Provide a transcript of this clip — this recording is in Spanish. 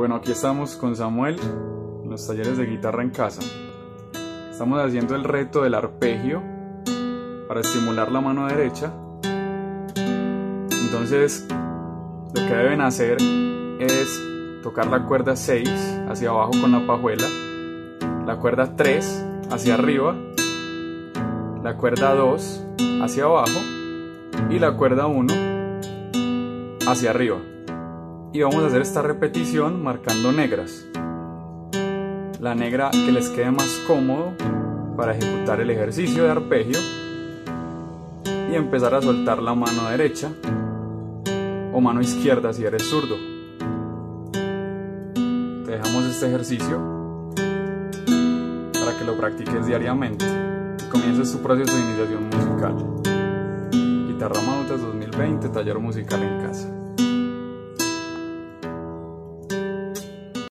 Bueno, aquí estamos con Samuel en los talleres de guitarra en casa. Estamos haciendo el reto del arpegio para estimular la mano derecha. Entonces, lo que deben hacer es tocar la cuerda 6 hacia abajo con la pajuela, la cuerda 3 hacia arriba, la cuerda 2 hacia abajo y la cuerda 1 hacia arriba. Y vamos a hacer esta repetición marcando negras. La negra que les quede más cómodo para ejecutar el ejercicio de arpegio y empezar a soltar la mano derecha o mano izquierda si eres zurdo. Te dejamos este ejercicio para que lo practiques diariamente y comiences tu proceso de iniciación musical. Guitarra Mautas 2020, taller musical en casa.